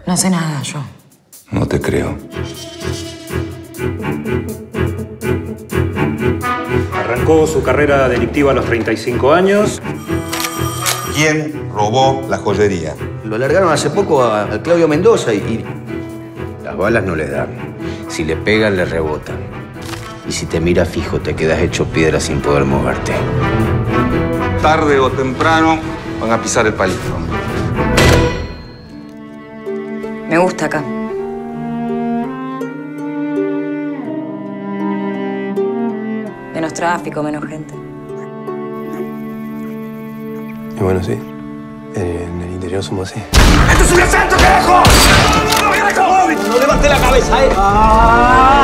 No sé nada, yo. No te creo. Arrancó su carrera delictiva a los 35 años. ¿Quién robó la joyería? Lo largaron hace poco a Claudio Mendoza y... Las balas no le dan. Si le pegan, le rebotan. Y si te mira fijo, te quedas hecho piedra sin poder moverte. Tarde o temprano van a pisar el palito. Me gusta acá. Menos tráfico, menos gente. Y bueno, sí. En el interior somos así. ¡Esto es un asalto, carajo! ¡No levanté la cabeza,